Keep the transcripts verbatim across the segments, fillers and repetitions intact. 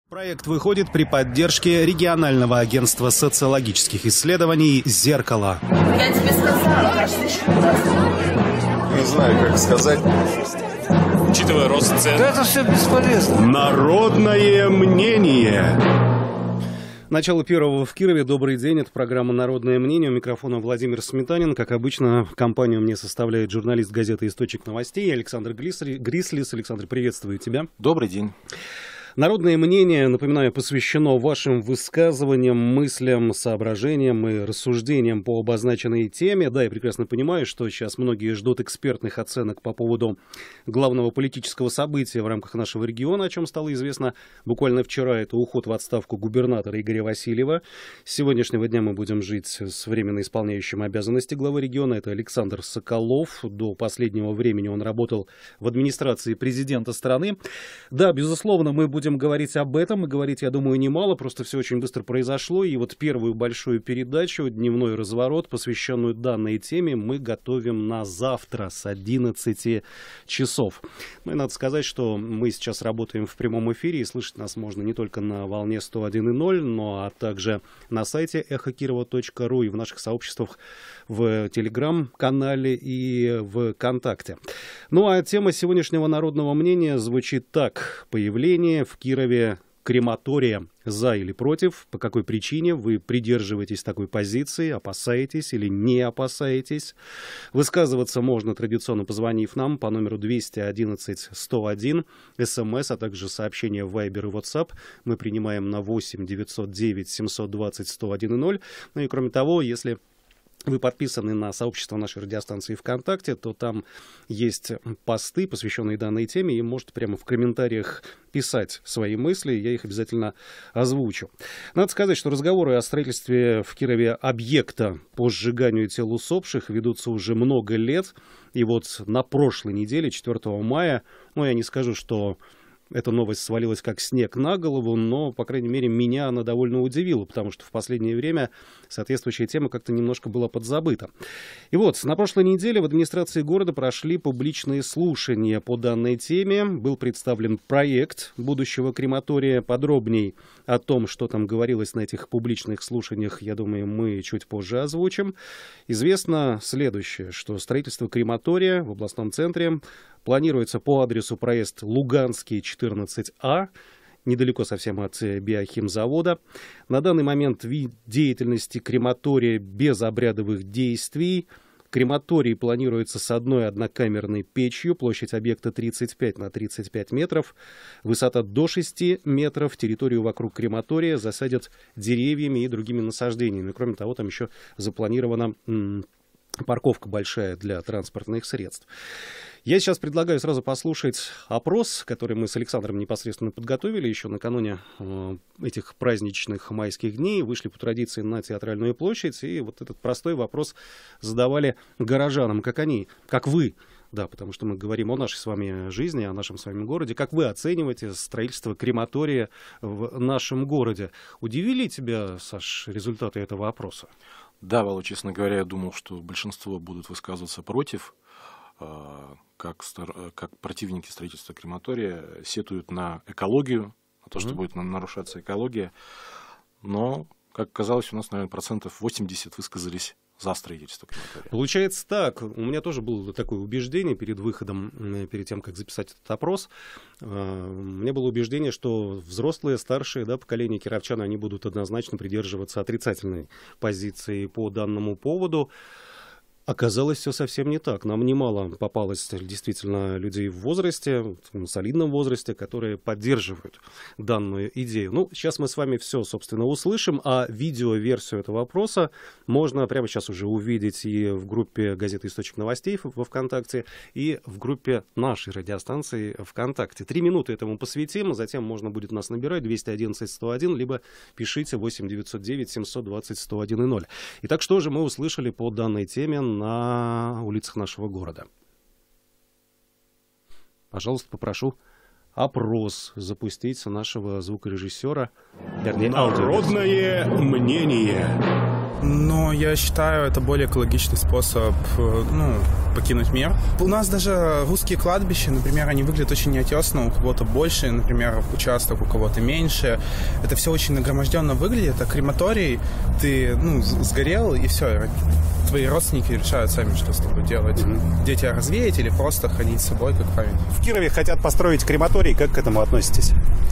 Проект выходит при поддержке регионального агентства социологических исследований «Зеркало». Я тебе сказала. Не знаю, как сказать. Учитывая рост цен. Да это все бесполезно. Народное мнение. Начало первого в Кирове. Добрый день. Это программа «Народное мнение». У микрофона Владимир Сметанин. Как обычно, компанию мне составляет журналист газеты «Источник новостей» Александр Грислис. Александр, приветствую тебя. Добрый день. Народное мнение, напоминаю, посвящено вашим высказываниям, мыслям, соображениям и рассуждениям по обозначенной теме. Да, я прекрасно понимаю, что сейчас многие ждут экспертных оценок по поводу главного политического события в рамках нашего региона, о чем стало известно буквально вчера. Это уход в отставку губернатора Игоря Васильева. С сегодняшнего дня мы будем жить с временно исполняющим обязанности главы региона. Это Александр Соколов. До последнего времени он работал в администрации президента страны. Да, безусловно, мы будем Будем говорить об этом, и говорить, я думаю, немало, просто все очень быстро произошло, и вот первую большую передачу, дневной разворот, посвященную данной теме, мы готовим на завтра с одиннадцати часов. Ну и надо сказать, что мы сейчас работаем в прямом эфире, и слышать нас можно не только на волне сто один и ноль, но а также на сайте эхо кирова точка ру и в наших сообществах в Телеграм-канале и в ВКонтакте. Ну а тема сегодняшнего народного мнения звучит так: появление в Кирове крематория. За или против? По какой причине вы придерживаетесь такой позиции? Опасаетесь или не опасаетесь? Высказываться можно, традиционно позвонив нам по номеру двести одиннадцать сто один, смс, а также сообщения в Viber и WhatsApp. Мы принимаем на восемь девятьсот девять семьсот двадцать сто один ноль. Ну и кроме того, если вы подписаны на сообщество нашей радиостанции ВКонтакте, то там есть посты, посвященные данной теме, и можете прямо в комментариях писать свои мысли, я их обязательно озвучу. Надо сказать, что разговоры о строительстве в Кирове объекта по сжиганию тел усопших ведутся уже много лет. И вот на прошлой неделе, четвёртого мая, ну я не скажу, что эта новость свалилась как снег на голову, но, по крайней мере, меня она довольно удивила, потому что в последнее время соответствующая тема как-то немножко была подзабыта. И вот, на прошлой неделе в администрации города прошли публичные слушания по данной теме. Был представлен проект будущего крематория. Подробней о том, что там говорилось на этих публичных слушаниях, я думаю, мы чуть позже озвучим. Известно следующее, что строительство крематория в областном центре планируется по адресу проезд Луганский, четырнадцать А, недалеко совсем от биохимзавода. На данный момент вид деятельности крематория без обрядовых действий. Крематорий планируется с одной однокамерной печью, площадь объекта тридцать пять на тридцать пять метров, высота до шести метров, территорию вокруг крематория засадят деревьями и другими насаждениями. Кроме того, там еще запланирована м- парковка большая для транспортных средств. Я сейчас предлагаю сразу послушать опрос, который мы с Александром непосредственно подготовили еще накануне э, этих праздничных майских дней. Вышли по традиции на Театральную площадь, и вот этот простой вопрос задавали горожанам, как они, как вы, да, потому что мы говорим о нашей с вами жизни, о нашем с вами городе. Как вы оцениваете строительство крематория в нашем городе? Удивили тебя, Саш, результаты этого опроса? Да, Вала, честно говоря, я думал, что большинство будут высказываться против. Как, как противники строительства крематория сетуют на экологию, на то, что mm-hmm. будет нарушаться экология. Но, как оказалось, у нас, наверное, процентов восемьдесят высказались за строительство крематория. Получается так. У меня тоже было такое убеждение перед выходом, перед тем, как записать этот опрос. У меня было убеждение, что взрослые, старшие, да, поколения кировчан, они будут однозначно придерживаться отрицательной позиции по данному поводу. Оказалось, все совсем не так. Нам немало попалось действительно людей в возрасте, в солидном возрасте, которые поддерживают данную идею. Ну, сейчас мы с вами все, собственно, услышим, а видеоверсию этого опроса можно прямо сейчас уже увидеть и в группе газеты «Источник новостей» во ВКонтакте, и в группе нашей радиостанции ВКонтакте. Три минуты этому посвятим, затем можно будет нас набирать двести одиннадцать сто один, либо пишите восемь девятьсот девять семьсот двадцать сто один ноль. Итак, что же мы услышали по данной теме на улицах нашего города? Пожалуйста, попрошу опрос запустить нашего звукорежиссера. Народное мнение. Но я считаю, это более экологичный способ, ну, покинуть мир. У нас даже русские кладбища, например, они выглядят очень неотесно, у кого-то больше, например, участок, у кого-то меньше. Это все очень нагроможденно выглядит, а крематорий, ты, ну, сгорел, и все, твои родственники решают сами, что с тобой делать. Mm-hmm. Где тебя развеять или просто ходить с собой, как память. В Кирове хотят построить крематорий, как к этому относитесь?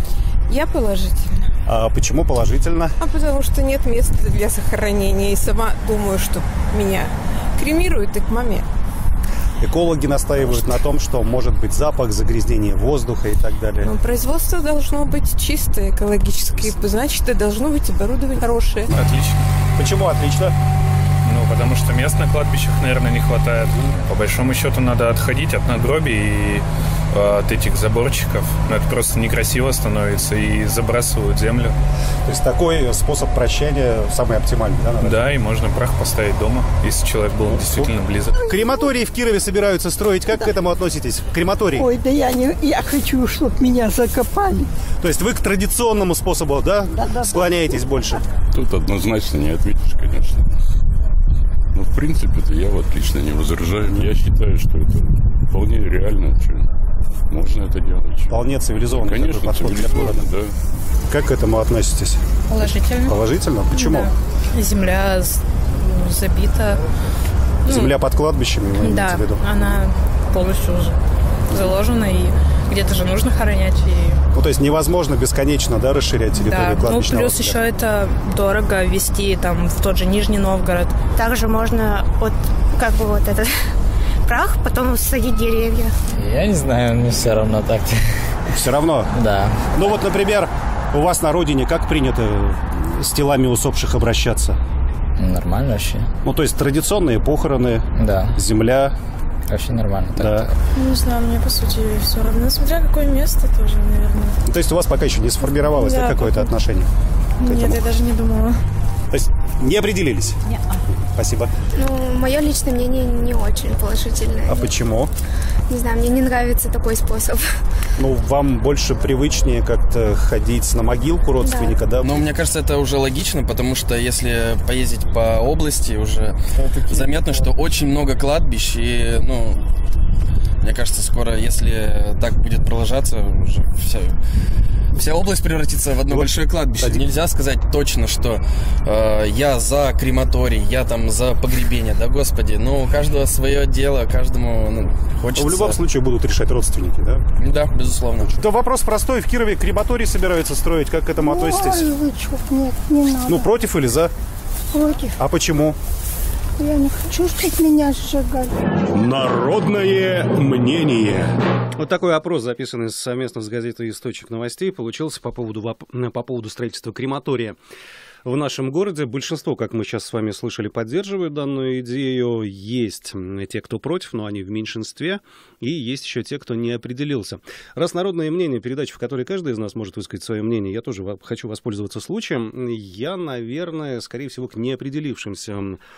Я положительно. А почему положительно? А потому что нет места для захоронения. И сама думаю, что меня кремируют и к маме. Экологи настаивают на том, что может быть запах, загрязнение воздуха и так далее. Но производство должно быть чистое, экологическое. Значит, и должно быть оборудование хорошее. Отлично. Почему отлично? Ну, потому что мест на кладбищах, наверное, не хватает. По большому счету надо отходить от надгробий и э, от этих заборчиков. Ну, это просто некрасиво становится и забрасывают землю. То есть такой способ прощания самый оптимальный, да? Наверное? Да, и можно прах поставить дома, если человек был действительно близок. Крематории в Кирове собираются строить. Как да. к этому относитесь? Крематорий? Ой, да я не, я хочу, чтобы меня закопали. То есть вы к традиционному способу, да, да, да склоняетесь да. больше? Тут однозначно не ответишь, конечно. Но в принципе-то я вот лично не возражаю. Я считаю, что это вполне реально. Что можно это делать. Вполне цивилизованный конечно, подход для города. Да. Как к этому относитесь? Положительно. Положительно? Почему? Да. Земля забита. Земля ну, под кладбищами, вы имеете да, в виду? она полностью заложена, и где-то же нужно хоронять. И... Ну, то есть невозможно бесконечно, да, расширять территорию да. кладбищного. Ну, плюс еще это дорого везти там в тот же Нижний Новгород. Также можно вот как бы вот этот прах потом садить деревья. Я не знаю, мне все равно так. Все равно? Да. Ну вот, например, у вас на родине как принято с телами усопших обращаться? Нормально вообще. Ну, то есть традиционные похороны, да. земля. Вообще нормально. Так, да. так. Не знаю, мне по сути все равно. Смотря какое место тоже, наверное. То есть у вас пока еще не сформировалось да, да, какое-то пока... отношение? Нет, я даже не думала. То есть не определились? Нет. Спасибо. Ну, мое личное мнение не очень положительное. А почему? Не знаю, мне не нравится такой способ. Ну, вам больше привычнее как-то ходить на могилку родственника, да? да? Ну, мне кажется, это уже логично, потому что если поездить по области, уже заметно, что очень много кладбищ, и, ну, мне кажется, скоро, если так будет продолжаться, уже все... Вся область превратится в одно вот, большое кладбище. Кстати. Нельзя сказать точно, что э, я за крематорий, я там за погребение. Да, господи, ну, у каждого свое дело, каждому ну, хочется... В любом случае будут решать родственники, да? Да, безусловно. Да вопрос простой. В Кирове крематорий собираются строить. Как к этому Ой, относитесь? Вы что, нет, не надо. Ну, против или за? Против. А почему? Я не хочу, чтобы меня сжигали. Народное мнение. Вот такой опрос, записанный совместно с газетой «Источник новостей», получился по поводу, по поводу строительства крематория в нашем городе. Большинство, как мы сейчас с вами слышали, поддерживают данную идею. Есть те, кто против, но они в меньшинстве. И есть еще те, кто не определился. Раз народное мнение, передача, в которой каждый из нас может высказать свое мнение, я тоже хочу воспользоваться случаем. Я, наверное, скорее всего, к неопределившимся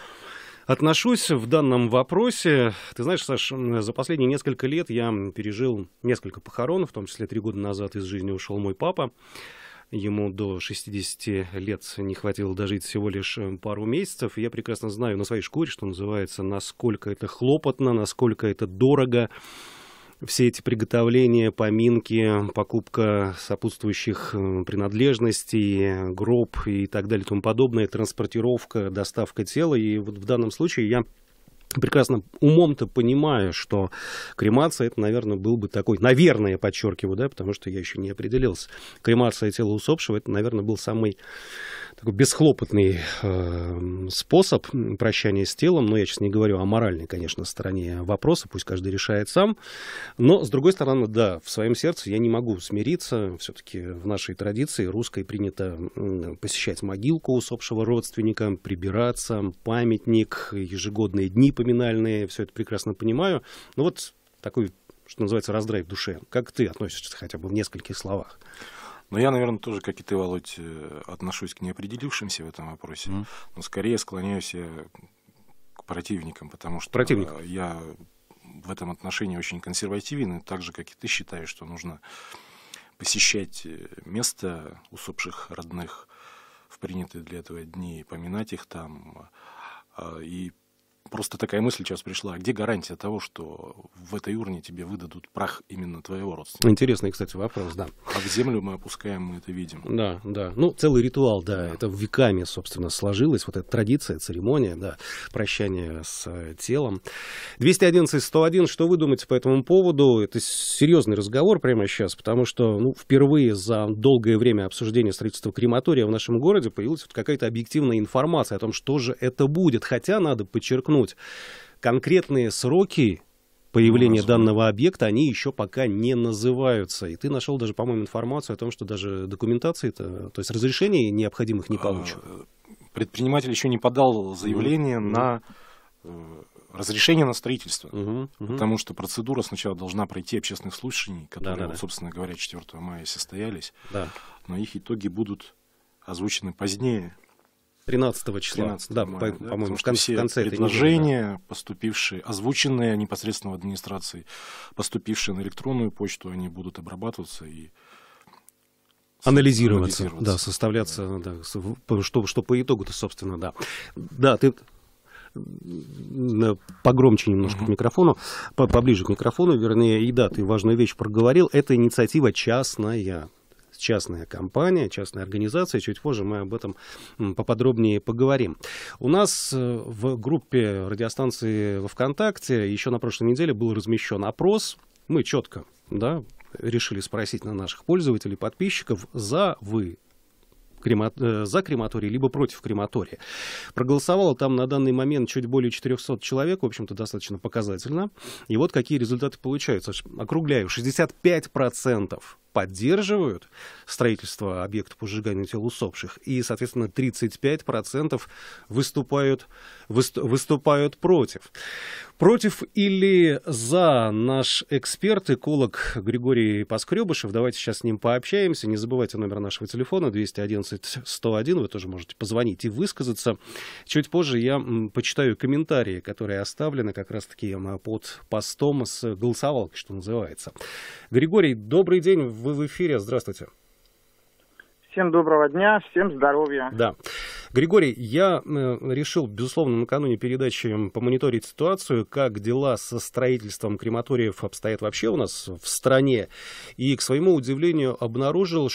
отношусь в данном вопросе. Ты знаешь, Саш, за последние несколько лет я пережил несколько похорон, в том числе три года назад из жизни ушел мой папа. Ему до шестидесяти лет не хватило дожить всего лишь пару месяцев. И я прекрасно знаю на своей шкуре, что называется, насколько это хлопотно, насколько это дорого. Все эти приготовления, поминки, покупка сопутствующих принадлежностей, гроб и так далее и тому подобное, транспортировка, доставка тела. И вот в данном случае я прекрасно умом-то понимаю, что кремация, это, наверное, был бы такой, наверное, я подчеркиваю, да, потому что я еще не определился. Кремация тела усопшего, это, наверное, был самый такой бесхлопотный э, способ прощания с телом. Но я сейчас не говорю о моральной, конечно, стороне вопроса, пусть каждый решает сам. Но, с другой стороны, да, в своем сердце я не могу смириться. Все-таки в нашей традиции русской принято посещать могилку усопшего родственника, прибираться, памятник, ежегодные дни поминальные, все это прекрасно понимаю. Но вот такой, что называется, раздрай в душе. Как ты относишься хотя бы в нескольких словах? Ну, я, наверное, тоже, как и ты, Володь, отношусь к неопределившимся в этом вопросе, mm. но скорее склоняюсь я к противникам, потому что Противник. я в этом отношении очень консервативен, и так же, как и ты, считаю, что нужно посещать место усопших родных в принятые для этого дни, поминать их там. И просто такая мысль сейчас пришла. А где гарантия того, что в этой урне тебе выдадут прах именно твоего родственника? Интересный, кстати, вопрос, да. А в землю мы опускаем, мы это видим. Да, да. Ну, целый ритуал, да. Это веками, собственно, сложилось. Вот эта традиция, церемония, да, прощание с телом. двести одиннадцать сто один, что вы думаете по этому поводу? Это серьезный разговор прямо сейчас, потому что, ну, впервые за долгое время обсуждения строительства крематория в нашем городе появилась вот какая-то объективная информация о том, что же это будет. Хотя, надо подчеркнуть, конкретные сроки появления ну, данного объекта, они еще пока не называются. И ты нашел даже, по-моему, информацию о том, что даже документации, то есть разрешений необходимых не получат. Предприниматель еще не подал заявление mm-hmm. на разрешение на строительство, mm-hmm. Mm-hmm. потому что процедура сначала должна пройти общественных слушаний, которые, да, да, вот, собственно говоря, четвёртого мая состоялись, да. но их итоги будут озвучены позднее. тринадцатого числа, тринадцатого да, мая, по, да, по-моему, в конце, конце, в конце этой предложения, недели, да. поступившие, озвученные непосредственно в администрации, поступившие на электронную почту, они будут обрабатываться и анализироваться, анализироваться. Да, составляться, да. Да, что, что по итогу-то, собственно, да. Да, ты погромче немножко uh-huh. к микрофону, поближе к микрофону, вернее, и да, ты важную вещь проговорил, это инициатива частная. Частная компания, частная организация. Чуть позже мы об этом поподробнее поговорим. У нас в группе радиостанции во ВКонтакте еще на прошлой неделе был размещен опрос. Мы четко, да, решили спросить на наших пользователей, подписчиков, за вы крема... за крематорий, либо против крематория. Проголосовало там на данный момент чуть более четырехсот человек, в общем-то, достаточно показательно. И вот какие результаты получаются. Округляю, шестьдесят пять процентов поддерживают строительство объектов по сжиганию тел усопших, и, соответственно, тридцать пять процентов выступают, выступают против. Против или за наш эксперт, эколог Григорий Поскребышев. Давайте сейчас с ним пообщаемся. Не забывайте номер нашего телефона двести одиннадцать сто один. Вы тоже можете позвонить и высказаться. Чуть позже я почитаю комментарии, которые оставлены как раз-таки под постом с голосовалкой, что называется. Григорий, добрый день. Вы в эфире. Здравствуйте. Всем доброго дня, всем здоровья. Да. Григорий, я э, решил, безусловно, накануне передачи помониторить ситуацию, как дела со строительством крематориев обстоят вообще у нас в стране. И, к своему удивлению, обнаружил,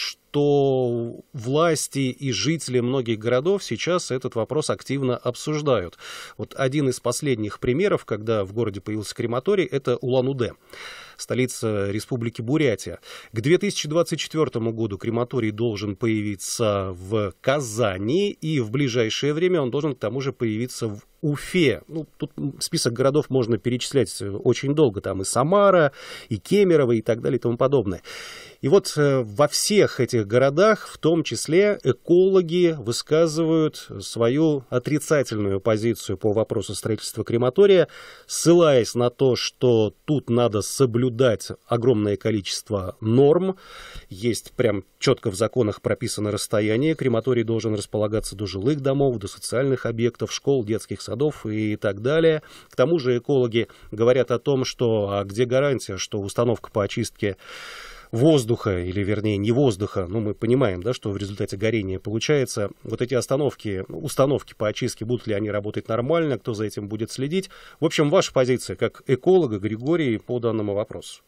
что власти и жители многих городов сейчас этот вопрос активно обсуждают. Вот один из последних примеров, когда в городе появился крематорий, это Улан-Удэ, столица Республики Бурятия. К две тысячи двадцать четвёртому году крематорий должен появиться в Казани, и в ближайшее время он должен к тому же появиться в Уфе. Ну, тут список городов можно перечислять очень долго. Там и Самара, и Кемерово, и так далее, и тому подобное. И вот э, во всех этих городах, в том числе, экологи высказывают свою отрицательную позицию по вопросу строительства крематория, ссылаясь на то, что тут надо соблюдать огромное количество норм. Есть прям четко в законах прописано расстояние. Крематорий должен располагаться до жилых домов, до социальных объектов, школ, детских садов и так далее. К тому же экологи говорят о том, что а где гарантия, что установка по очистке воздуха, или вернее не воздуха, ну мы понимаем, да, что в результате горения получается, вот эти остановки, установки по очистке, будут ли они работать нормально, кто за этим будет следить. В общем, ваша позиция как эколога, Григорий, по данному вопросу.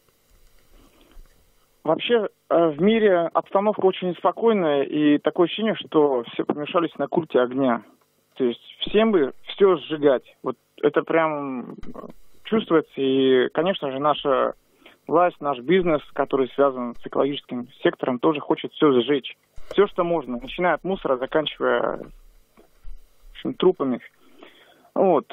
Вообще в мире обстановка очень неспокойная, и такое ощущение, что все помешались на культе огня. То есть всем бы все сжигать. Вот это прям чувствуется, и, конечно же, наша власть, наш бизнес, который связан с экологическим сектором, тоже хочет все сжечь. Все, что можно, начиная от мусора, заканчивая в общем, трупами. Вот.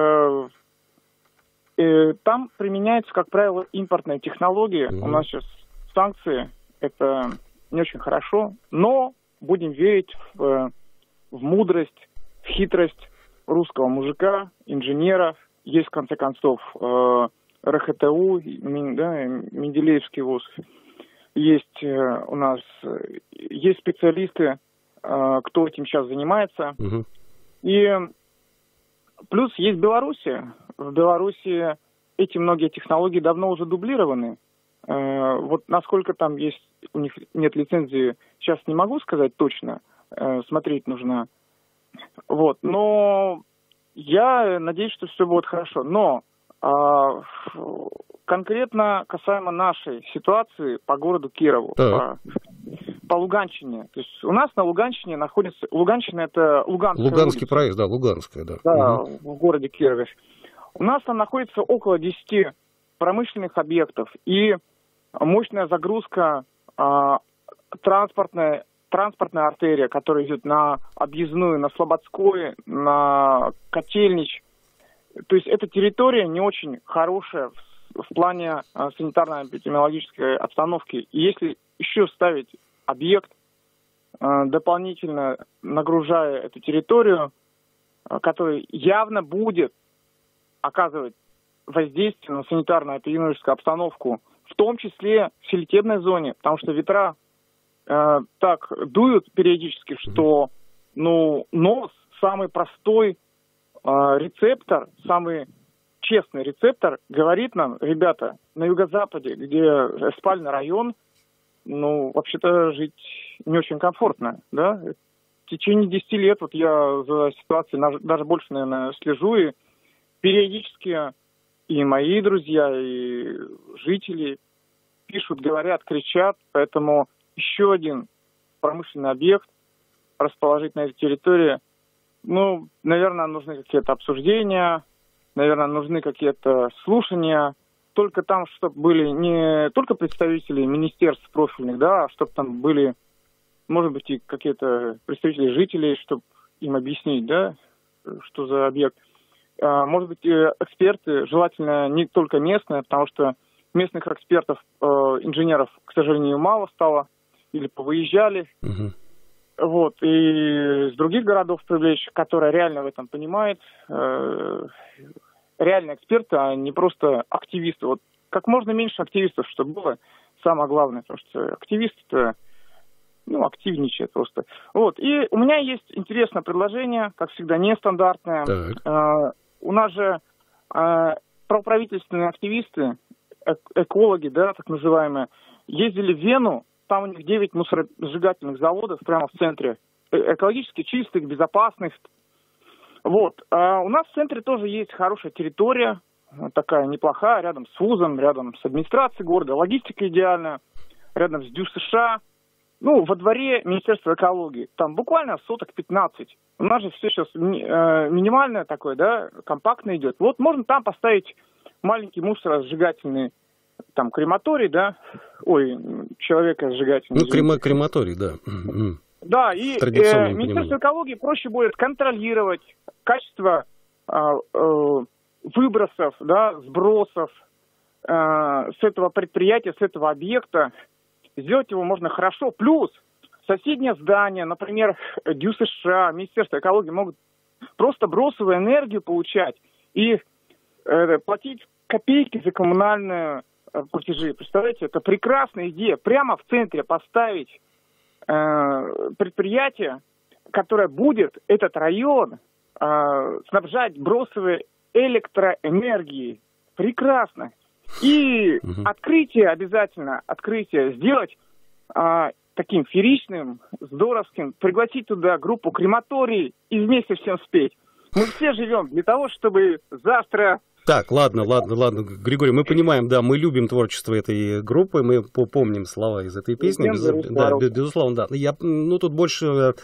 И там применяются, как правило, импортные технологии. Mm-hmm. У нас сейчас санкции, это не очень хорошо, но будем верить в, в мудрость, в хитрость русского мужика, инженеров. Есть, в конце концов, РХТУ, да, Менделеевский вуз. Есть у нас есть специалисты, кто этим сейчас занимается. Угу. И плюс есть Белоруссия. В Беларуси эти многие технологии давно уже дублированы. Вот насколько там есть у них нет лицензии, сейчас не могу сказать точно, э, смотреть нужно. Вот, но я надеюсь, что все будет хорошо. Но э, конкретно касаемо нашей ситуации по городу Кирову, по, по Луганщине. То есть у нас на Луганщине находится... Луганщина — это Луганская Луганский улица. проезд, да, Луганская, да. Да, угу. в городе Кирове. У нас там находится около десяти промышленных объектов и мощная загрузка э, транспортная, транспортная артерия, которая идет на Объездную, на Слободской, на Котельнич. То есть эта территория не очень хорошая в, в плане э, санитарно-эпидемиологической обстановки. И если еще ставить объект, э, дополнительно нагружая эту территорию, э, который явно будет оказывать воздействие на санитарно-эпидемиологическую обстановку, в том числе в селитебной зоне, потому что ветра э, так дуют периодически, что ну, нос, самый простой э, рецептор, самый честный рецептор, говорит нам: ребята, на юго-западе, где спальный район, ну, вообще-то жить не очень комфортно, да? В течение десяти лет вот я за ситуацией даже больше, наверное, слежу, и периодически и мои друзья, и жители пишут, говорят, кричат. Поэтому еще один промышленный объект расположить на этой территории, ну, наверное, нужны какие-то обсуждения, наверное, нужны какие-то слушания. Только там, чтобы были не только представители министерств профильных, да, а чтобы там были, может быть, и какие-то представители жителей, чтобы им объяснить, да, что за объект. Может быть, эксперты, желательно не только местные, потому что местных экспертов, инженеров, к сожалению, мало стало, или повыезжали. Угу. Вот, и из других городов привлечь, которые реально в этом понимают, реальные эксперты, а не просто активисты. Вот как можно меньше активистов, чтобы было самое главное, потому что активисты-то, ну, активничает просто. Вот, и у меня есть интересное предложение, как всегда, нестандартное. Э, у нас же э, проправительственные активисты, э- экологи, да, так называемые, ездили в Вену, там у них девять мусоросжигательных заводов прямо в центре, э- экологически чистых, безопасных. Вот, а у нас в центре тоже есть хорошая территория, такая неплохая, рядом с вузом, рядом с администрацией города, логистика идеальная, рядом с ДЮ США. Ну, во дворе Министерства экологии. Там буквально соток пятнадцать. У нас же все сейчас ми- э, минимальное такое, да, компактно идет. Вот можно там поставить маленький мусоросжигательный, там, крематорий, да, ой, человекосжигательный. Ну, крема- крематорий, да. Да, и э, Министерство экологии проще будет контролировать качество э, э, выбросов, да, сбросов э, с этого предприятия, с этого объекта. Сделать его можно хорошо. Плюс соседнее здание, например, ДЮ США, Министерство экологии могут просто бросовую энергию получать и э, платить копейки за коммунальные э, платежи. Представляете, это прекрасная идея. Прямо в центре поставить э, предприятие, которое будет этот район э, снабжать бросовой электроэнергией. Прекрасно. И угу. открытие обязательно, открытие сделать а, таким фееричным, здоровским, пригласить туда группу крематорий и вместе всем спеть. Мы все живем для того, чтобы завтра... Так, ладно, ладно, ладно, Григорий, мы понимаем, да, мы любим творчество этой группы, мы помним слова из этой песни, без, да, безусловно, да. Я, ну, тут больше...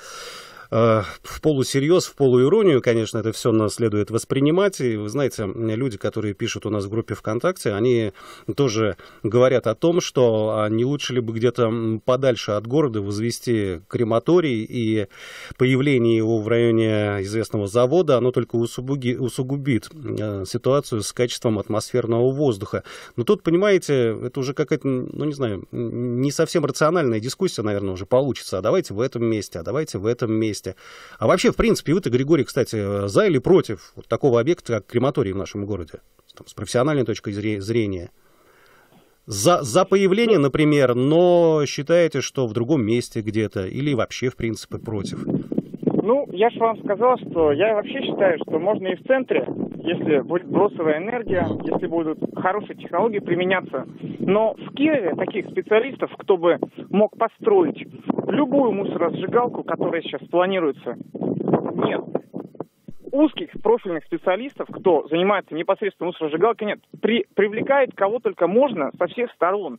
в полусерьез, в полуиронию, конечно, это все нас следует воспринимать. И вы знаете, люди, которые пишут у нас в группе ВКонтакте, они тоже говорят о том, что не лучше ли бы где-то подальше от города возвести крематорий, и появление его в районе известного завода, оно только усугуби, усугубит ситуацию с качеством атмосферного воздуха. Но тут, понимаете, это уже какая-то, ну не знаю, не совсем рациональная дискуссия, наверное, уже получится. А давайте в этом месте, а давайте в этом месте. А вообще, в принципе, вы-то, Григорий, кстати, за или против вот такого объекта, как крематорий в нашем городе? Там, с профессиональной точки зрения. За, за появление, например, но считаете, что в другом месте где-то, или вообще, в принципе, против? Ну, я же вам сказал, что я вообще считаю, что можно и в центре если будет бросовая энергия, если будут хорошие технологии применяться. Но в Кирове таких специалистов, кто бы мог построить любую мусоросжигалку, которая сейчас планируется, нет. Узких профильных специалистов, кто занимается непосредственно мусоросжигалкой, нет. При, привлекает кого только можно со всех сторон.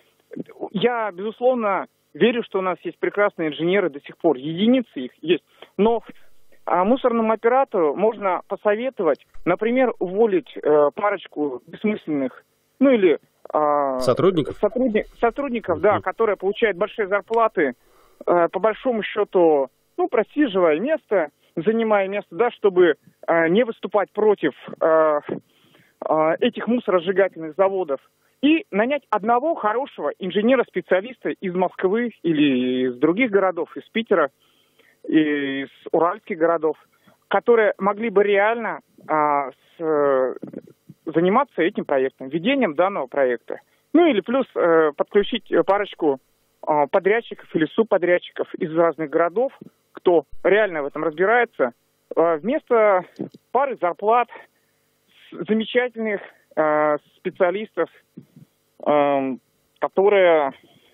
Я, безусловно, верю, что у нас есть прекрасные инженеры до сих пор, единицы их есть, но а мусорному оператору можно посоветовать, например, уволить э, парочку бессмысленных, ну или э, сотрудников, сотрудни, сотрудников, да, которые получают большие зарплаты, э, по большому счету, ну, просиживая место, занимая место, да, чтобы э, не выступать против э, э, этих мусоросжигательных заводов, и нанять одного хорошего инженера-специалиста из Москвы или из других городов, из Питера, из уральских городов, которые могли бы реально а, с, э, заниматься этим проектом, ведением данного проекта. Ну или плюс э, подключить парочку э, подрядчиков или субподрядчиков из разных городов, кто реально в этом разбирается, э, вместо пары зарплат замечательных э, специалистов, э, которые,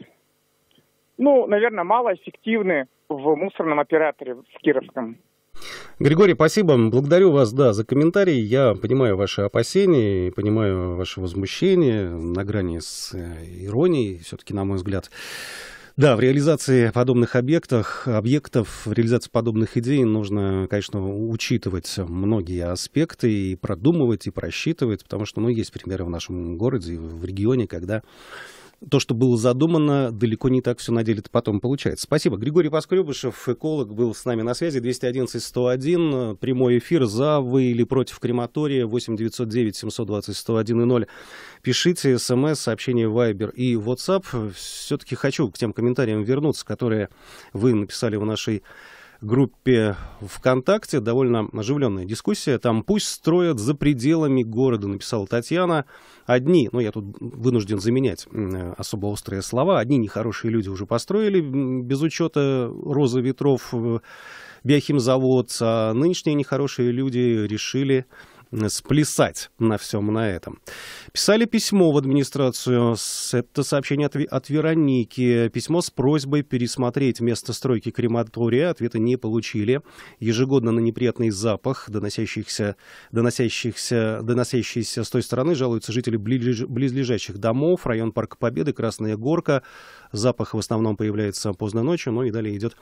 ну, наверное, малоэффективны в мусорном операторе в Кировском. Григорий, спасибо. Благодарю вас, да, за комментарий. Я понимаю ваши опасения, понимаю ваше возмущение на грани с иронией, все-таки, на мой взгляд. Да, в реализации подобных объектов, объектов, в реализации подобных идей нужно, конечно, учитывать многие аспекты и продумывать, и просчитывать, потому что, ну, есть примеры в нашем городе, в регионе, когда то, что было задумано, далеко не так все на деле-то потом получается. Спасибо. Григорий Поскребышев, эколог, был с нами на связи. двести одиннадцать сто один, прямой эфир. За вы или против крематория? восемь девятьсот девять семьсот двадцать сто один и ноль. Пишите смс, сообщения Viber и WhatsApp. Все-таки хочу к тем комментариям вернуться, которые вы написали в нашей группе ВКонтакте. Довольно оживленная дискуссия. Там пусть строят за пределами города, написала Татьяна. Одни, ну я тут вынужден заменять особо острые слова, одни нехорошие люди уже построили без учета розы ветров биохимзавод, а нынешние нехорошие люди решили сплясать на всем на этом. Писали письмо в администрацию. Это сообщение от, от Вероники. Письмо с просьбой пересмотреть место стройки крематория. Ответа не получили. Ежегодно на неприятный запах, доносящихся, доносящихся, доносящийся с той стороны, жалуются жители близлежащих домов. Район Парка Победы, Красная Горка. Запах в основном появляется поздно ночью. Ну и далее идет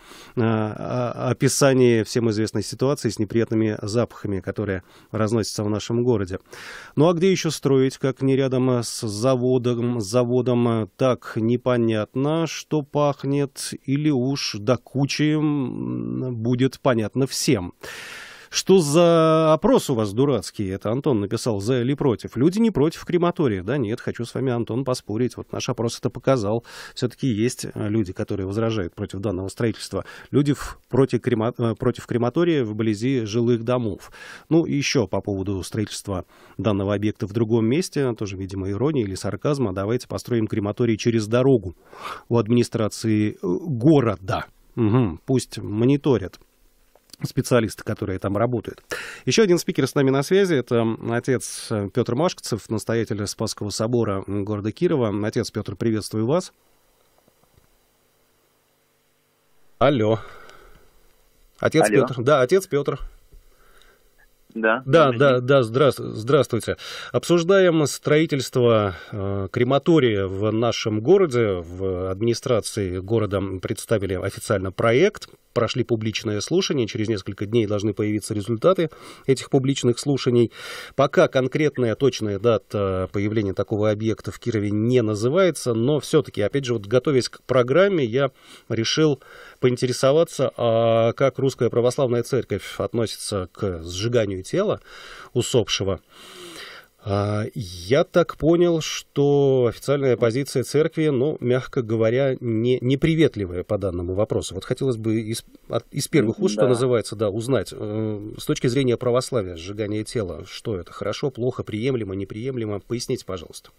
а, описание всем известной ситуации с неприятными запахами, которые разносятся в нашем городе. Ну а где еще строить, как не рядом с заводом, с заводом, так непонятно, что пахнет, или уж до кучи будет понятно всем. Что за опрос у вас дурацкий? Это Антон написал, за или против. Люди не против крематория. Да нет, хочу с вами, Антон, поспорить. Вот наш опрос это показал. Все-таки есть люди, которые возражают против данного строительства. Люди против, крема... против крематория вблизи жилых домов. Ну и еще по поводу строительства данного объекта в другом месте, тоже, видимо, ирония или сарказма. Давайте построим крематорий через дорогу у администрации города. Угу, пусть мониторят специалисты, которые там работают. Еще один спикер с нами на связи. Это отец Петр Машковцев, настоятель Спасского собора города Кирова. Отец Петр, приветствую вас. Алло. Отец Алло. Петр. Да, отец Петр. Да, да, да, да, здравствуйте. Обсуждаем строительство э, крематория в нашем городе. В администрации города представили официально проект. Прошли публичные слушания. Через несколько дней должны появиться результаты этих публичных слушаний. Пока конкретная точная дата появления такого объекта в Кирове не называется, но все-таки, опять же, вот готовясь к программе, я решил поинтересоваться, а как Русская Православная Церковь относится к сжиганию тела усопшего. Я так понял, что официальная позиция церкви, ну, мягко говоря, не, неприветливая по данному вопросу. Вот хотелось бы из, от, из первых уст, да. что называется, да, узнать, э, с точки зрения православия, сжигание тела, что это, хорошо, плохо, приемлемо, неприемлемо? Поясните, пожалуйста.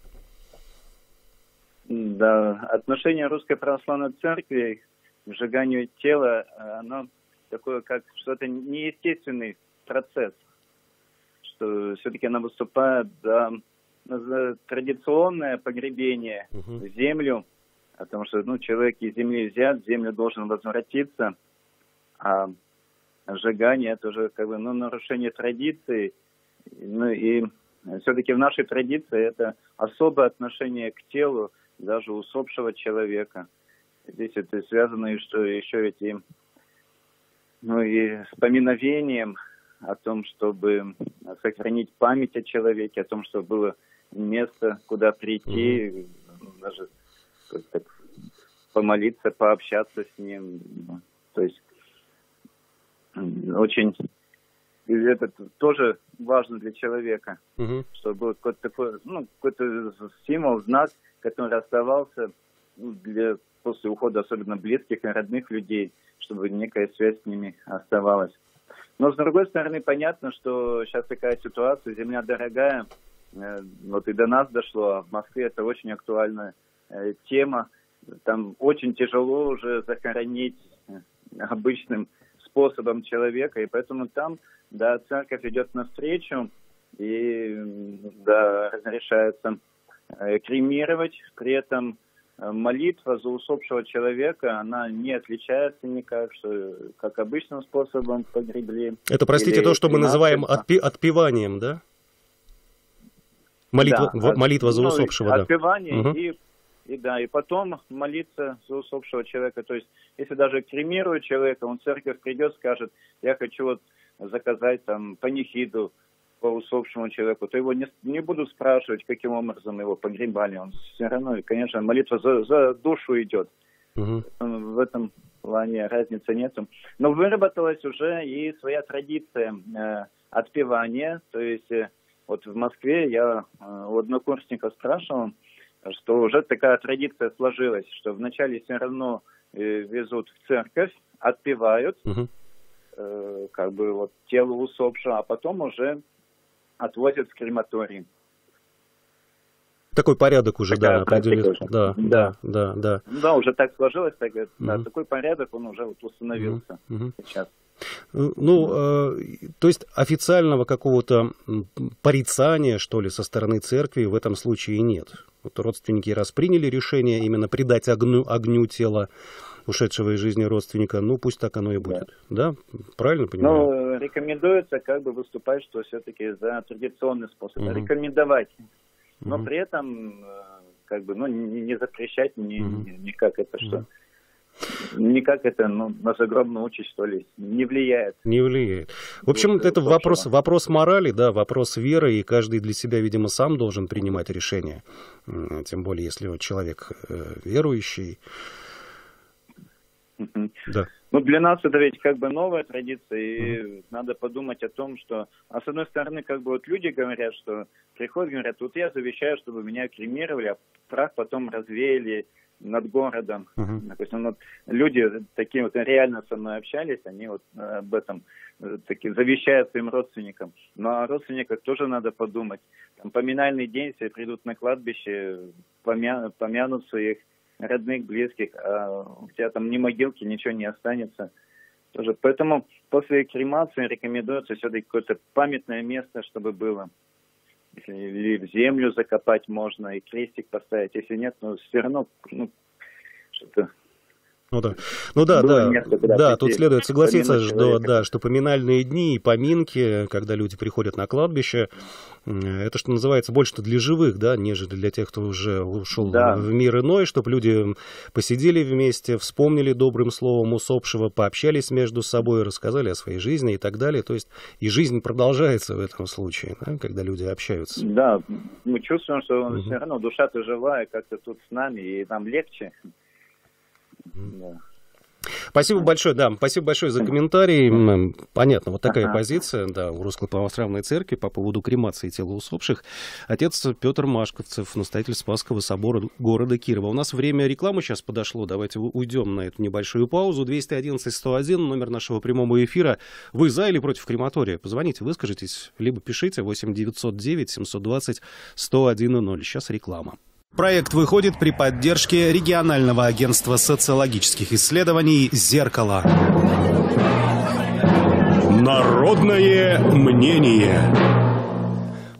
Да, отношение Русской Православной Церкви к сжиганию тела, оно такое, как что-то неестественный процесс. что все-таки она выступает за, за традиционное погребение uh-huh. в землю, потому что ну, человек из земли взят, в землю должен возвратиться, а сжигание это уже как бы ну, нарушение традиции. Ну и все-таки в нашей традиции это особое отношение к телу даже усопшего человека. Здесь это связано что еще эти, ну и с поминовением о том, чтобы сохранить память о человеке, о том, чтобы было место, куда прийти, mm-hmm. даже так, помолиться, пообщаться с ним. То есть очень это тоже важно для человека, uh-huh. чтобы был какой-то такой, ну, какой-то символ, знак, который оставался для, после ухода особенно близких и родных людей, чтобы некая связь с ними оставалась. Но с другой стороны, понятно, что сейчас такая ситуация, земля дорогая, э, вот и до нас дошло, а в Москве это очень актуальная э, тема. Там очень тяжело уже захоронить э, обычным способом человека, и поэтому там, да, церковь идет навстречу, и, да, разрешается э, кремировать, при этом э, молитва за усопшего человека, она не отличается никак, что как обычным способом погребли. Это, простите, то, что мы называем отпи- отпеванием, да? Молитва, да, молитва за усопшего, ну, да. Отпевание угу. и И да, и потом молиться за усопшего человека. То есть, если даже кремируют человека, он в церковь придет, скажет, я хочу вот заказать там панихиду по усопшему человеку, то его не, не будут спрашивать, каким образом его погребали. Он все равно, и, конечно, молитва за, за душу идет. Угу. В этом плане разницы нету. Но выработалась уже и своя традиция э, отпевания. То есть, э, вот в Москве я э, у однокурсника спрашивал, что уже такая традиция сложилась, что вначале все равно э, везут в церковь, отпевают, угу. э, как бы вот тело усопшего, а потом уже отвозят в крематорий. Такой порядок уже, такая да, определен. Да, да, да, да. Да, уже так сложилось, так, угу. да, такой порядок, он уже вот установился угу. сейчас. Ну, э, то есть официального какого-то порицания, что ли, со стороны церкви в этом случае нет. Вот родственники раз приняли решение именно предать огню, огню тело ушедшего из жизни родственника, ну пусть так оно и будет. Да, да? Правильно понимаю? Ну, рекомендуется как бы выступать, что все-таки за традиционный способ. Угу. Рекомендовать. Но угу. при этом как бы ну, не запрещать ни, угу. никак это что. Угу. Никак это ну, на загробную участь, что ли, не влияет. Не влияет. В общем, вот, это вопрос, вопрос морали, да, вопрос веры, и каждый для себя, видимо, сам должен принимать решение. Тем более, если вот человек э, верующий. Uh-huh. Да. Ну, для нас это ведь как бы новая традиция, и uh-huh. надо подумать о том, что... А с одной стороны, как бы вот люди говорят, что приходят, говорят, вот я завещаю, чтобы меня кремировали, а прах потом развеяли над городом. Uh-huh. Допустим, вот люди такие вот реально со мной общались, они вот об этом таки завещают своим родственникам. Но о родственниках тоже надо подумать. Там поминальный день, все придут на кладбище, помя... помянут своих родных, близких, а у тебя там ни могилки, ничего не останется. Тоже. Поэтому после кремации рекомендуется все-таки какое-то памятное место, чтобы было. Если или в землю закопать можно, и крестик поставить. Если нет, ну все равно ну, что-то... Ну да, ну да, да, место, да, тут следует согласиться, что, да, что поминальные дни и поминки, когда люди приходят на кладбище, это, что называется, больше-то для живых, да, нежели для тех, кто уже ушел да. в мир иной, чтобы люди посидели вместе, вспомнили добрым словом усопшего, пообщались между собой, рассказали о своей жизни и так далее. То есть и жизнь продолжается в этом случае, да, когда люди общаются. Да, мы чувствуем, что угу. все равно душа-то живая, как-то тут с нами, и нам легче. Да. Спасибо большое, да, спасибо большое за комментарий. Понятно, вот такая ага. позиция, да, у Русской Православной Церкви по поводу кремации тела усопших. Отец Петр Машковцев, настоятель Спасского собора города Кирова. У нас время рекламы сейчас подошло, давайте уйдем на эту небольшую паузу. двести одиннадцать сто один, номер нашего прямого эфира. Вы за или против крематория? Позвоните, выскажитесь, либо пишите восемь девятьсот девять семьсот двадцать сто один ноль. Сейчас реклама. Проект выходит при поддержке регионального агентства социологических исследований «Зеркало». Народное мнение.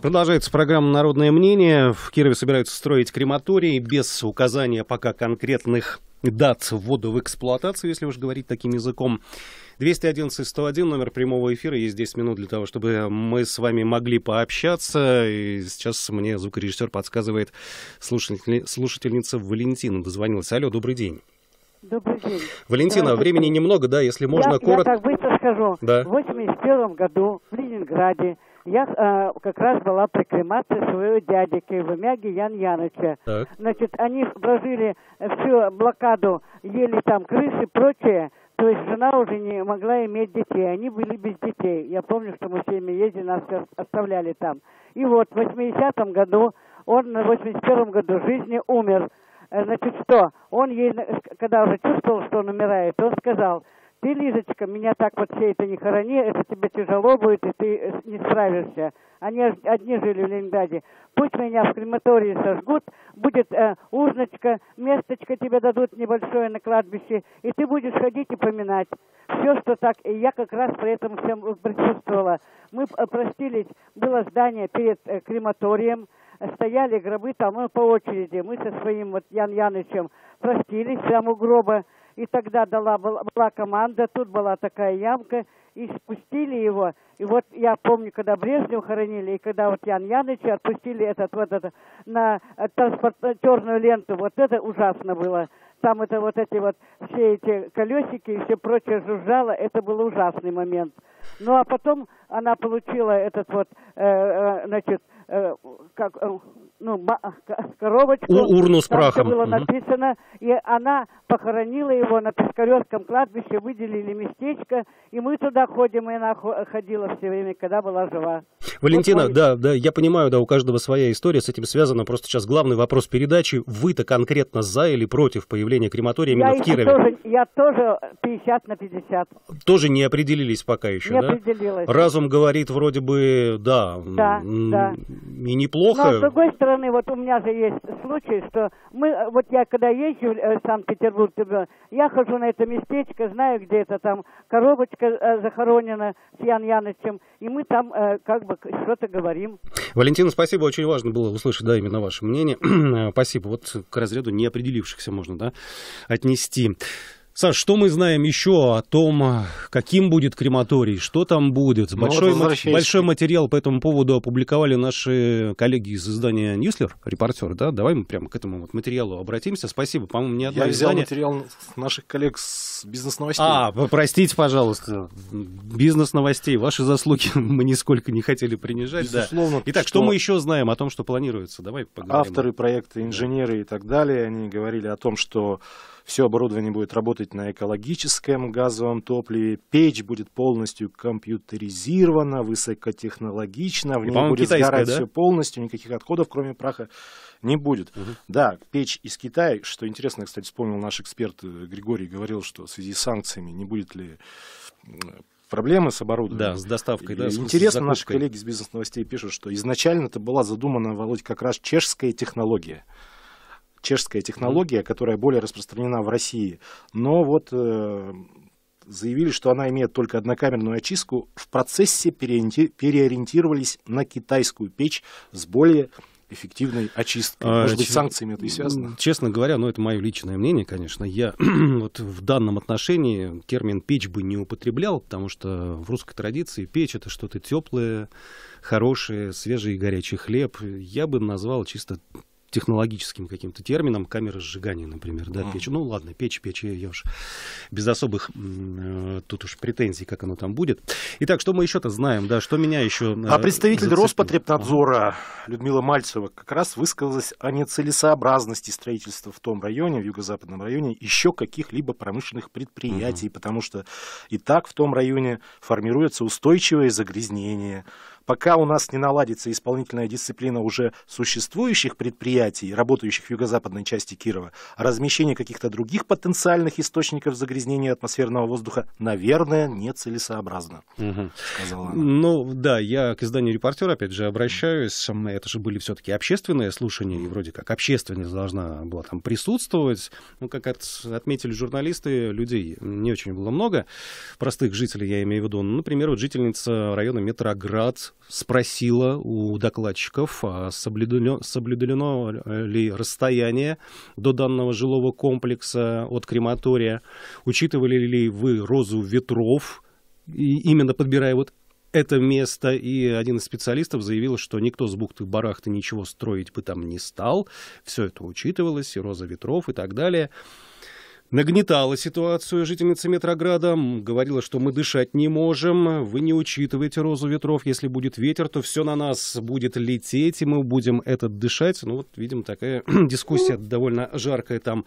Продолжается программа «Народное мнение». В Кирове собираются строить крематорий без указания пока конкретных дат ввода в эксплуатацию, если уж говорить таким языком. двести одиннадцать сто один, номер прямого эфира. Есть десять минут для того, чтобы мы с вами могли пообщаться. И сейчас мне звукорежиссер подсказывает, слушатель, слушательница Валентина дозвонилась. Алло, добрый день. Добрый день. Валентина, да, времени немного, да, если можно, я, коротко. Я так быстро скажу. Да. В восемьдесят первом году в Ленинграде я э, как раз была при кремации своего дяди Киевомяги Ян Яныча. Так. Значит, они вложили всю блокаду, ели там крысы и прочее. То есть жена уже не могла иметь детей. Они были без детей. Я помню, что мы всеми ездили, нас оставляли там. И вот в восьмидесятом году, он в восемьдесят первом году жизни умер. Значит, что? Он ей, когда уже чувствовал, что он умирает, он сказал: ты, Лизочка, меня так вот все это не хорони, это тебе тяжело будет, и ты не справишься. Они одни жили в Ленинграде. Пусть меня в крематории сожгут, будет э, ужиночка, месточко тебе дадут небольшое на кладбище, и ты будешь ходить и поминать. Все, что так, и я как раз при этом всем присутствовала. Мы простились, было здание перед э, крематорием, стояли гробы там, мы по очереди, мы со своим вот Ян Янычем простились прямо у гроба, и тогда дала, была, была команда, тут была такая ямка, и спустили его, и вот я помню, когда Брежнева хоронили, и когда вот Ян Яныча отпустили этот вот это на транспортерную ленту, вот это ужасно было. Там это вот эти вот все эти колесики и все прочее жужжало, это был ужасный момент. Ну а потом она получила этот вот, э, э, значит, э, как, э, ну, коробочку. У, урну с прахом. Там было написано, и она похоронила его на Пискаревском кладбище, выделили местечко, и мы туда ходим, и она ходила все время, когда была жива. Валентина, вот да, да, я понимаю, да, у каждого своя история с этим связана. Просто сейчас главный вопрос передачи: вы-то конкретно за или против появления крематория именно я в Кирове? Тоже, я тоже пятьдесят на пятьдесят. Тоже не определились пока еще, не да? Определилась. Разум говорит вроде бы, да, да, да. И неплохо. Но с другой стороны, вот у меня же есть случай, что мы, вот я когда езжу в Санкт-Петербург, я хожу на это местечко, знаю, где это там коробочка э, захоронена с Ян Янычем, и мы там э, как бы что-то говорим. Валентина, спасибо, очень важно было услышать, да, именно ваше мнение. Спасибо. Вот к разряду неопределившихся можно, да, отнести. Саш, что мы знаем еще о том, каким будет крематорий, что там будет? Большой, ну, вот большой материал по этому поводу опубликовали наши коллеги из издания «Ньюслер», репортеры, да? Давай мы прямо к этому вот материалу обратимся. Спасибо. По-моему, ни одно Я издание... взял материал наших коллег с бизнес-новостей. А, простите, пожалуйста. Бизнес-новостей. Ваши заслуги мы нисколько не хотели принижать. Безусловно. Да. Итак, что... что мы еще знаем о том, что планируется? Давай поговорим. Авторы проекта, инженеры и так далее, они говорили о том, что все оборудование будет работать на экологическом газовом топливе, печь будет полностью компьютеризирована, высокотехнологична, в ней будет сгорать, да? Все полностью, никаких отходов, кроме праха, не будет. Угу. Да, печь из Китая, что интересно, кстати, вспомнил наш эксперт Григорий, говорил, что в связи с санкциями не будет ли проблемы с оборудованием. Да, с доставкой. Да, интересно, наши коллеги из бизнес-новостей пишут, что изначально это была задумана, Володь, как раз чешская технология. Чешская технология, которая более распространена в России. Но вот э, заявили, что она имеет только однокамерную очистку. В процессе переориентировались на китайскую печь с более эффективной очисткой. Может быть, с санкциями это и связано? Честно говоря, ну это мое личное мнение, конечно. Я вот в данном отношении термин «печь» бы не употреблял, потому что в русской традиции печь — это что-то теплое, хорошее, свежий и горячий хлеб. Я бы назвал чисто технологическим каким-то термином, камера сжигания, например, да, печь. Ну, ладно, печь, печь, я уж без особых э, тут уж претензий, как оно там будет. Итак, что мы еще-то знаем, да, что меня еще... Э, а представитель зацепил. Роспотребнадзора ага. Людмила Мальцева как раз высказалась о нецелесообразности строительства в том районе, в юго-западном районе, еще каких-либо промышленных предприятий, угу. потому что и так в том районе формируется устойчивое загрязнение. Пока у нас не наладится исполнительная дисциплина уже существующих предприятий, работающих в юго-западной части Кирова, размещение каких-то других потенциальных источников загрязнения атмосферного воздуха, наверное, нецелесообразно, угу. сказала она. Ну, да, я к изданию «Репортер» опять же обращаюсь. Это же были все-таки общественные слушания, и вроде как общественность должна была там присутствовать. Ну, как отметили журналисты, людей не очень было много, простых жителей, я имею в виду. Ну, например, вот жительница района Метроград раз спросила у докладчиков, а соблюдено, соблюдено ли расстояние до данного жилого комплекса от крематория, учитывали ли вы розу ветров, и именно подбирая вот это место, и один из специалистов заявил, что никто с бухты-барахты ничего строить бы там не стал, все это учитывалось, и роза ветров и так далее. Нагнетала ситуацию жительница Метрограда, говорила, что мы дышать не можем, вы не учитываете розу ветров, если будет ветер, то все на нас будет лететь, и мы будем этот дышать. Ну вот, видимо, такая дискуссия довольно жаркая там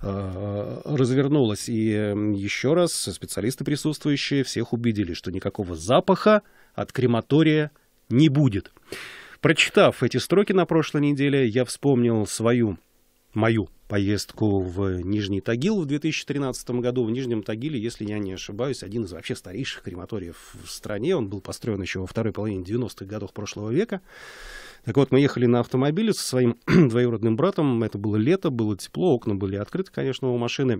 э, развернулась. И еще раз специалисты присутствующие всех убедили, что никакого запаха от крематория не будет. Прочитав эти строки на прошлой неделе, я вспомнил свою, мою поездку в Нижний Тагил в две тысячи тринадцатом году. В Нижнем Тагиле, если я не ошибаюсь, один из вообще старейших крематориев в стране. Он был построен еще во второй половине девяностых годов прошлого века. Так вот, мы ехали на автомобиле со своим двоюродным братом. Это было лето, было тепло, окна были открыты, конечно, у машины.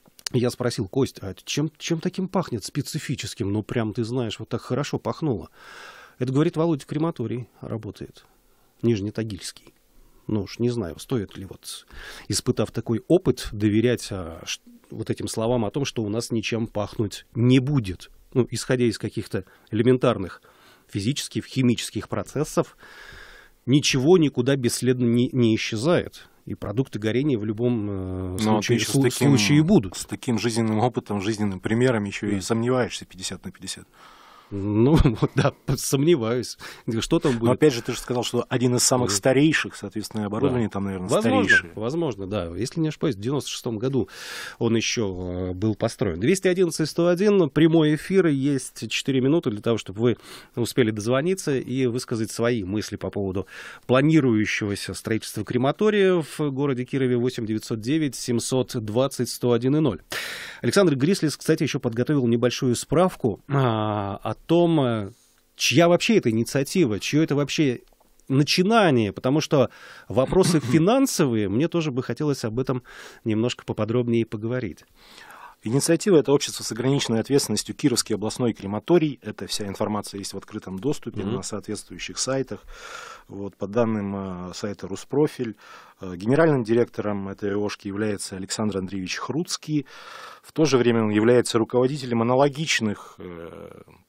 Я спросил: Кость, а чем, чем таким пахнет специфическим? Ну, прям, ты знаешь, вот так хорошо пахнуло. Это, говорит, Володя, крематорий работает. Нижнетагильский. Ну уж не знаю, стоит ли вот, испытав такой опыт, доверять а, ш, вот этим словам о том, что у нас ничем пахнуть не будет. Ну, исходя из каких-то элементарных физических, химических процессов, ничего никуда бесследно не, не исчезает. И продукты горения в любом э, случае, ты слу- таким, случае будут. С таким жизненным опытом, жизненным примером еще да. и сомневаешься пятьдесят на пятьдесят. Ну, вот, да, сомневаюсь. Что там будет? Но опять же, ты же сказал, что один из самых старейших, соответственно, оборудование да. там, наверное, возможно, старейшее. Возможно, да. Если не ошибаюсь, в девяносто шестом году он еще был построен. двести одиннадцать сто один, прямой эфир, есть четыре минуты для того, чтобы вы успели дозвониться и высказать свои мысли по поводу планирующегося строительства крематория в городе Кирове. Восемь девятьсот девять семьсот двадцать сто один ноль. Александр Грислис, кстати, еще подготовил небольшую справку а, о том, чья вообще это инициатива, чье это вообще начинание, потому что вопросы финансовые, мне тоже бы хотелось об этом немножко поподробнее поговорить. Инициатива — это общество с ограниченной ответственностью Кировский областной крематорий. Это вся информация есть в открытом доступе mm-hmm. на соответствующих сайтах. Вот, по данным э, сайта Руспрофиль, э, генеральным директором этой ООшки является Александр Андреевич Хруцкий. В то же время он является руководителем аналогичных э,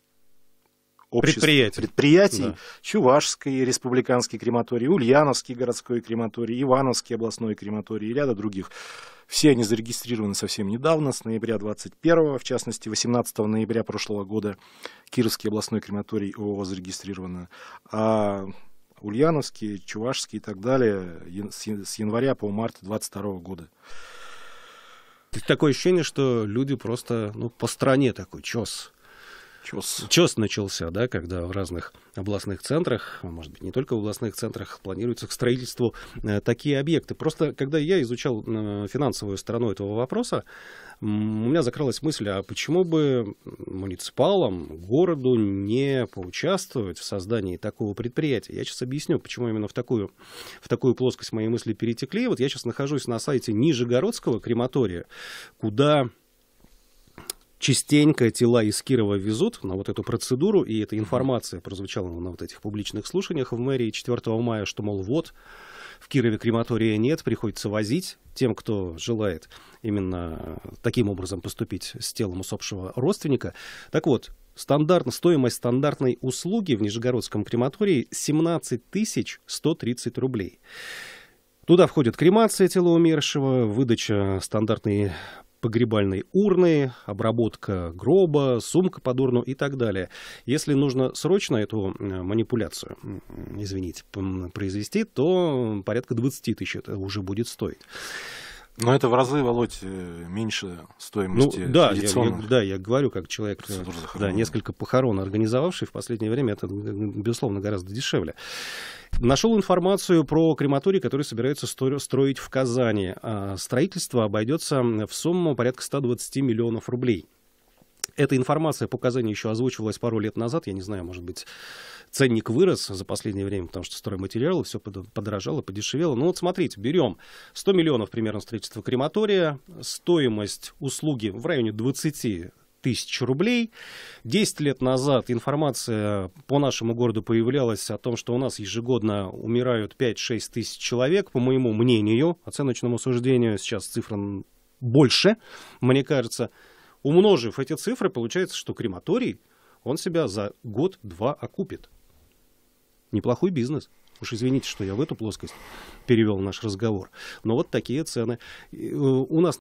обществ, предприятий. предприятий да. Чувашский республиканский крематорий, Ульяновский городской крематорий, Ивановский областной крематорий и ряда других. Все они зарегистрированы совсем недавно, с ноября двадцать первого, в частности, восемнадцатого ноября прошлого года Кировский областной крематорий ООО зарегистрировано, а Ульяновский, Чувашский и так далее с января по март двадцать второго года. Такое ощущение, что люди просто ну, по стране такой чес. Чес. Чес начался, да, когда в разных областных центрах, может быть, не только в областных центрах, планируется к строительству э, такие объекты. Просто, когда я изучал э, финансовую сторону этого вопроса, у меня закралась мысль, а почему бы муниципалам, городу не поучаствовать в создании такого предприятия? Я сейчас объясню, почему именно в такую, в такую плоскость мои мысли перетекли. Вот я сейчас нахожусь на сайте Нижегородского крематория, куда частенько тела из Кирова везут на вот эту процедуру, и эта информация прозвучала на вот этих публичных слушаниях в мэрии четвёртого мая, что, мол, вот, в Кирове крематория нет, приходится возить тем, кто желает именно таким образом поступить с телом усопшего родственника. Так вот, стандарт, стоимость стандартной услуги в Нижегородском крематории семнадцать тысяч сто тридцать рублей. Туда входит кремация тела умершего, выдача стандартной погребальной урны, обработка гроба, сумка под урну и так далее. Если нужно срочно эту манипуляцию, извините, произвести, то порядка двадцать тысяч это уже будет стоить. Но это в разы, Володь, меньше стоимости ну, да, традиционных. Я, я, да, я говорю, как человек, да, несколько похорон организовавший в последнее время, это, безусловно, гораздо дешевле. Нашел информацию про крематорий, который собираются строить в Казани. Строительство обойдется в сумму порядка ста двадцати миллионов рублей. Эта информация по Казани еще озвучивалась пару лет назад. Я не знаю, может быть, ценник вырос за последнее время, потому что стройматериалы, все подорожало, подешевело. Ну вот смотрите, берем сто миллионов примерно строительства крематория, стоимость услуги в районе двадцати тысяч рублей. десять лет назад информация по нашему городу появлялась о том, что у нас ежегодно умирают пять-шесть тысяч человек. По моему мнению, оценочному суждению, сейчас цифра больше, мне кажется. Умножив эти цифры, получается, что крематорий, он себя за год-два окупит. Неплохой бизнес. Уж извините, что я в эту плоскость перевел наш разговор. Но вот такие цены. У нас